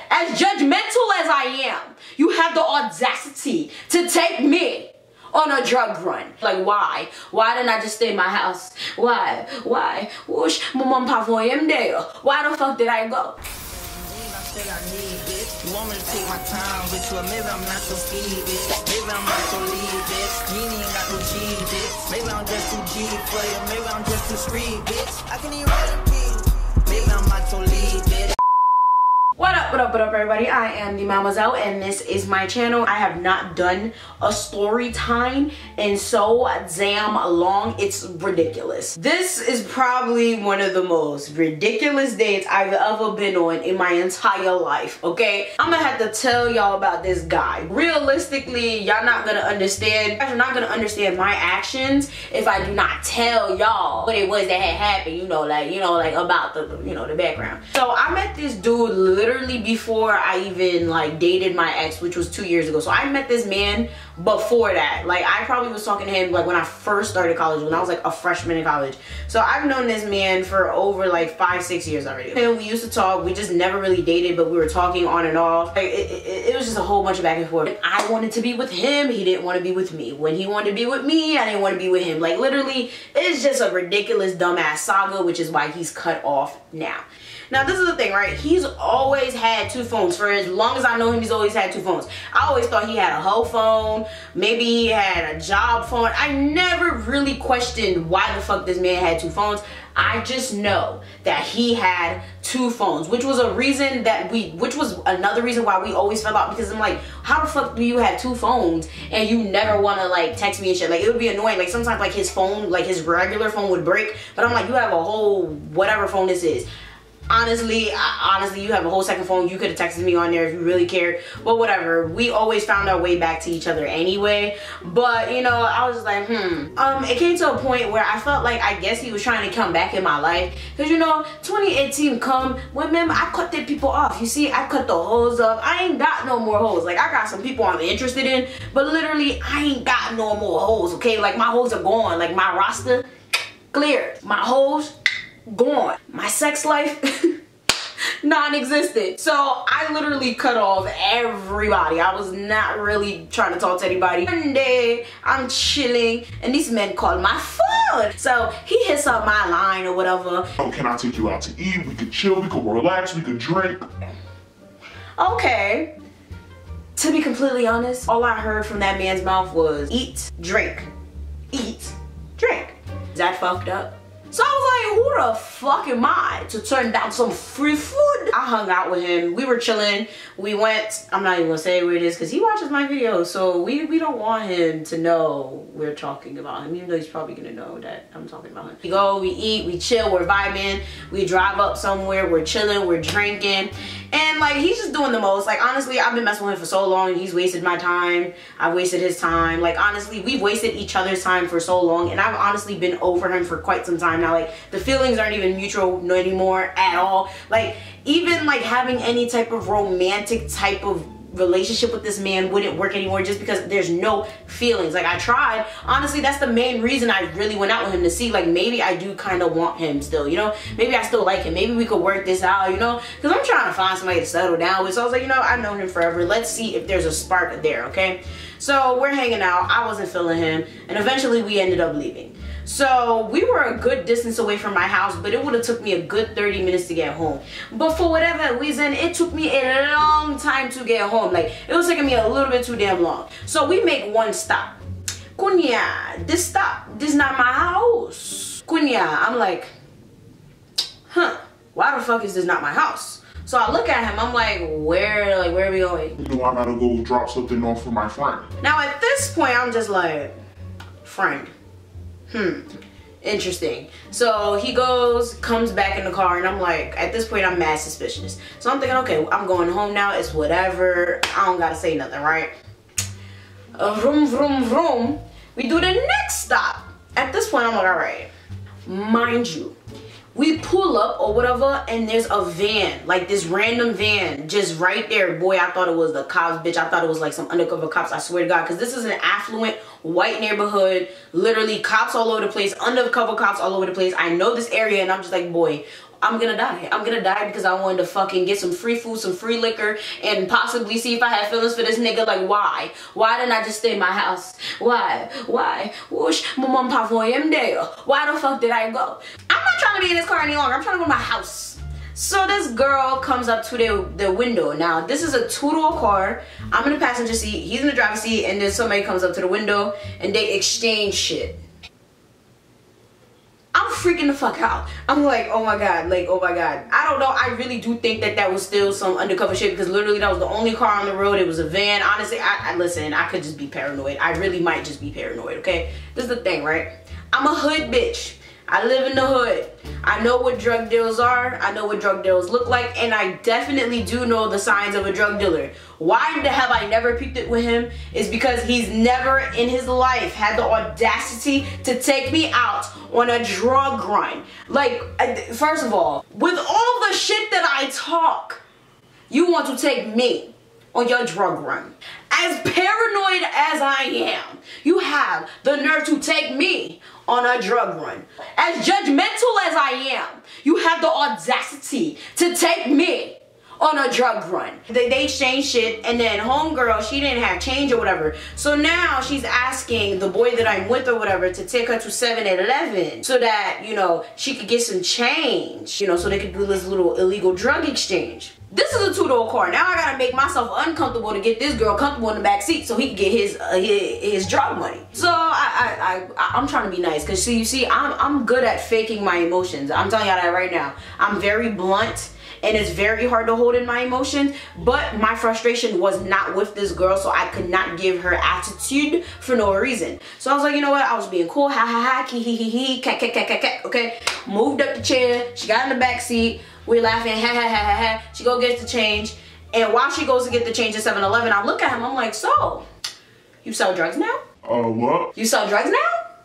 as judgmental as I am, you have the audacity to take me on a drug run. Like, why? Why didn't I just stay in my house? Why? Why? Whoosh, my mom pop for him there. Why the fuck did I go? You want me to take my time with you, maybe I'm not so speedy, bitch. Maybe I'm not so lead, bitch. You ain't got no G, bitch. Maybe I'm just too G for you, maybe I'm just too street, bitch. I can even write a piece. Maybe I'm not so lead, bitch. What up, what up, what up, everybody? I am the Mademoiselle, and this is my channel. I have not done a story time in so damn long, it's ridiculous. This is probably one of the most ridiculous dates I've ever been on in my entire life, okay? I'm gonna have to tell y'all about this guy. Realistically, y'all not gonna understand. You guys are not gonna understand my actions if I do not tell y'all what it was that had happened, like about the background. So I met this dude literally before I even like dated my ex, which was 2 years ago. So I met this man before that. Like, I probably was talking to him like when I first started college, when I was like a freshman in college. So I've known this man for over like 5-6 years already. And we used to talk. We just never really dated, but we were talking on and off. Like, it was just a whole bunch of back and forth. I wanted to be with him. He didn't want to be with me. When he wanted to be with me, I didn't want to be with him. Like, literally, it's just a ridiculous dumbass saga, which is why he's cut off now. Now, this is the thing, right? He's always had 2 phones. For as long as I know him, he's always had 2 phones. I always thought he had a hoe phone. Maybe he had a job phone. I never really questioned why the fuck this man had 2 phones. I just know that he had 2 phones, which was another reason why we always fell out, because I'm like, how the fuck do you have 2 phones and you never want to like text me and shit? Like, it would be annoying. Like, sometimes like his phone, like his regular phone would break, but I'm like, you have a whole whatever phone this is. Honestly, you have a whole second phone. You could have texted me on there if you really cared. But whatever. We always found our way back to each other anyway. But, I was just like, It came to a point where I felt like, I guess he was trying to come back in my life. Because, 2018 come, remember, I cut the people off. You see, I cut the hoes up. I ain't got no more hoes. Like, I got some people I'm interested in. But literally, I ain't got no more hoes, okay? Like, my hoes are gone. Like, my roster, clear. My hoes, gone. My sex life, non-existent. So I literally cut off everybody. I was not really trying to talk to anybody. One day I'm chilling and these men call my phone. So he hits up my line or whatever. Oh, can I take you out to eat? We could chill, we could relax, we could drink. Okay. To be completely honest, all I heard from that man's mouth was eat, drink, eat, drink. Is that fucked up? So I was like, who the fuck am I to turn down some free food? I hung out with him. We were chilling. We went, I'm not even gonna say where it is because he watches my videos. So we don't want him to know we're talking about him, even though he's probably gonna know that I'm talking about him. We go, we eat, we chill, we're vibing. We drive up somewhere, we're chilling, we're drinking. And like, he's just doing the most. Like, honestly, I've been messing with him for so long and he's wasted my time. I've wasted his time. Like, honestly, we've wasted each other's time for so long, and I've honestly been over him for quite some time now. Like, the feelings aren't even mutual anymore at all. Like, even like having any type of romantic type of relationship with this man wouldn't work anymore just because there's no feelings. Like, I tried. Honestly, that's the main reason I really went out with him, to see like maybe I do kind of want him still, maybe I still like him, maybe we could work this out, because I'm trying to find somebody to settle down with. So I was like, I've known him forever, let's see if there's a spark there. Okay, so we're hanging out. I wasn't feeling him, and eventually we ended up leaving. So we were a good distance away from my house, but it would have took me a good 30 minutes to get home. But for whatever reason, it took me a long time to get home. Like, it was taking me a little bit too damn long. So we make one stop. Kunya, this is not my house. Kunya, I'm like, why the fuck is this not my house? So I look at him, I'm like, where are we going? I gotta go drop something off for my friend. Now at this point, I'm just like, friend. Interesting. So he comes back in the car, and I'm like, at this point, I'm mad suspicious. So I'm thinking, okay, I'm going home now. It's whatever. I don't gotta say nothing, right? Vroom, vroom, vroom. We do the next stop. At this point, I'm like, all right. Mind you, we pull up or whatever, and there's a van, like this random van just right there. Boy, I thought it was the cops, bitch. I thought it was like some undercover cops, I swear to God, because this is an affluent white neighborhood. Literally cops all over the place, undercover cops all over the place. I know this area, and I'm just like, boy, I'm gonna die. I'm gonna die because I wanted to fucking get some free food, some free liquor, and possibly see if I had feelings for this nigga. Like, why? Why didn't I just stay in my house? Why? Whoosh, my mom pop for him there. Why the fuck did I go? I'm not trying to be in this car any longer. I'm trying to go to my house. So this girl comes up to the window. Now, this is a two-door car. I'm in the passenger seat, he's in the driver's seat, and then somebody comes up to the window and they exchange shit. I'm freaking the fuck out. I'm like, oh my god, like, oh my god. I don't know, I really do think that that was still some undercover shit because literally that was the only car on the road. It was a van. Honestly, listen, I could just be paranoid. I really might just be paranoid, okay? This is the thing, right? I'm a hood bitch. I live in the hood. I know what drug deals are. I know what drug deals look like. And I definitely do know the signs of a drug dealer. Why have I never peeped it with him? Is because he's never in his life had the audacity to take me out on a drug run. Like, first of all, with all the shit that I talk, you want to take me on your drug run. As paranoid as I am, you have the nerve to take me on a drug run. As judgmental as I am, you have the audacity to take me on a drug run. They exchange shit, and then homegirl, she didn't have change or whatever. So now she's asking the boy that I'm with or whatever to take her to 7-Eleven so that, you know, she could get some change, you know, so they could do this little illegal drug exchange. This is a two-door car. Now I gotta make myself uncomfortable to get this girl comfortable in the back seat so he can get his drug money. So I'm trying to be nice because you see, I'm good at faking my emotions. I'm telling y'all that right now. I'm very blunt and it's very hard to hold in my emotions, but my frustration was not with this girl, so I could not give her attitude for no reason. So I was like, you know what? I was being cool, ha ha ha, ki he he, cat cat cat cat cat. Okay, moved up the chair. She got in the back seat. We're laughing, ha ha ha ha ha. She go get the change, and while she goes to get the change at 7-Eleven, I look at him. I'm like, so, you sell drugs now? What? You sell drugs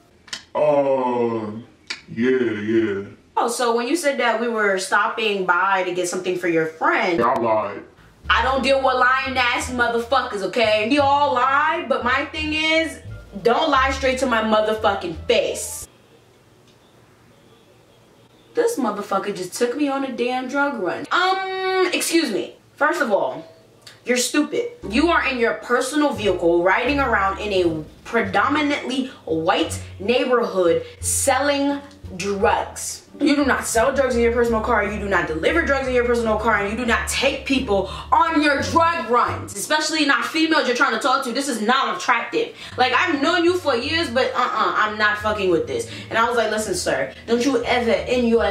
now? Yeah. Oh, so when you said that we were stopping by to get something for your friend, I lied. I don't deal with lying ass motherfuckers, okay? We all lie, but my thing is, don't lie straight to my motherfucking face. This motherfucker just took me on a damn drug run. Excuse me. First of all, you're stupid. You are in your personal vehicle riding around in a predominantly white neighborhood selling drugs. You do not sell drugs in your personal car, you do not deliver drugs in your personal car, and you do not take people on your drug runs, especially not females you're trying to talk to. This is not attractive. Like, I've known you for years, but I'm not fucking with this. And I was like, listen, sir, don't you ever in your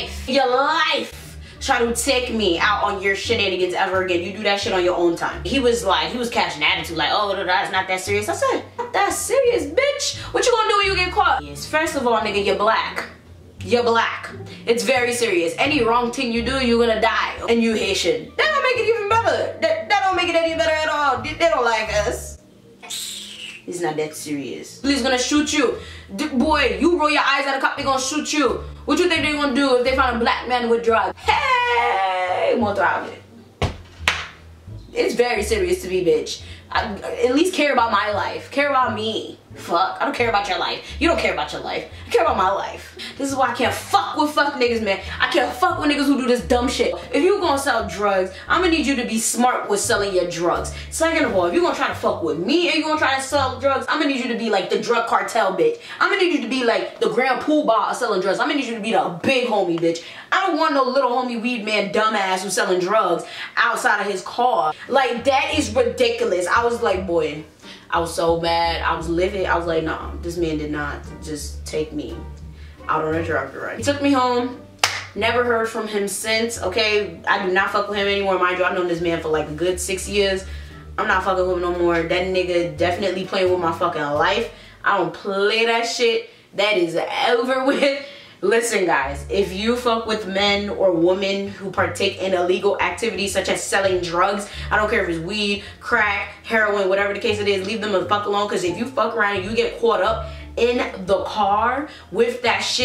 life try to take me out on your shenanigans ever again. You do that shit on your own time. He was catching attitude like, oh, that's not that serious. I said, not that serious, bitch. What you gonna do when you get caught? Yes, first of all, nigga, you're black. You're black. It's very serious. Any wrong thing you do, you're gonna die. And you Haitian. That don't make it even better. That don't make it any better at all. They don't like us. It's not that serious. He's gonna shoot you. Boy, you roll your eyes at a cop, they gonna shoot you. What you think they gonna do if they find a black man with drugs? Hey, motor out it. It's very serious to me, bitch. At least care about my life. Care about me. Fuck. I don't care about your life. You don't care about your life. I care about my life. This is why I can't fuck with fuck niggas, man. I can't fuck with niggas who do this dumb shit. If you gonna sell drugs, I'm gonna need you to be smart with selling your drugs. Second of all, if you gonna try to fuck with me and you gonna try to sell drugs, I'm gonna need you to be like the drug cartel bitch. I'm gonna need you to be like the Grand Poobah of selling drugs. I'm gonna need you to be the big homie bitch. I don't want no little homie weed man dumbass who's selling drugs outside of his car. Like, that is ridiculous. I was like, boy, I was so mad. I was livid. I was like, nah, this man did not just take me out on a drug run. He took me home. Never heard from him since, okay? I do not fuck with him anymore. Mind you, I've known this man for like a good 6 years. I'm not fucking with him no more. That nigga definitely playing with my fucking life. I don't play that shit. That is over with. Listen, guys, if you fuck with men or women who partake in illegal activities such as selling drugs, I don't care if it's weed, crack, heroin, whatever the case it is, leave them the fuck alone, because if you fuck around and you get caught up in the car with that shit,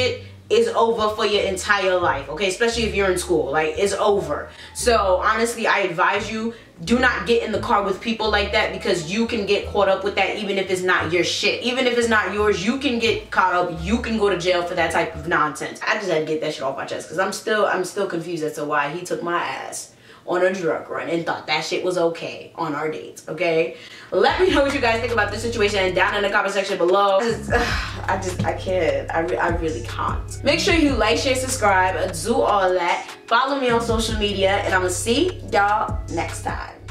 is over for your entire life, okay? Especially if you're in school, like, it's over. So honestly, I advise you, do not get in the car with people like that, because you can get caught up with that even if it's not your shit. Even if it's not yours, you can get caught up. You can go to jail for that type of nonsense. I just had to get that shit off my chest, because I'm still confused as to why he took my ass on a drug run and thought that shit was okay on our dates, okay? Let me know what you guys think about this situation down in the comment section below. I can't. I really can't. Make sure you like, share, subscribe, do all that. Follow me on social media, and I'm gonna see y'all next time.